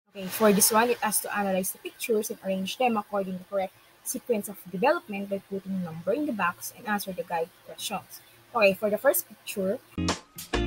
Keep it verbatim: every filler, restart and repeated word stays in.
Okay, for this one, it has to analyze the pictures and arrange them according to the correct sequence of development by putting number in the box and answer the guide questions. Okay, for the first picture,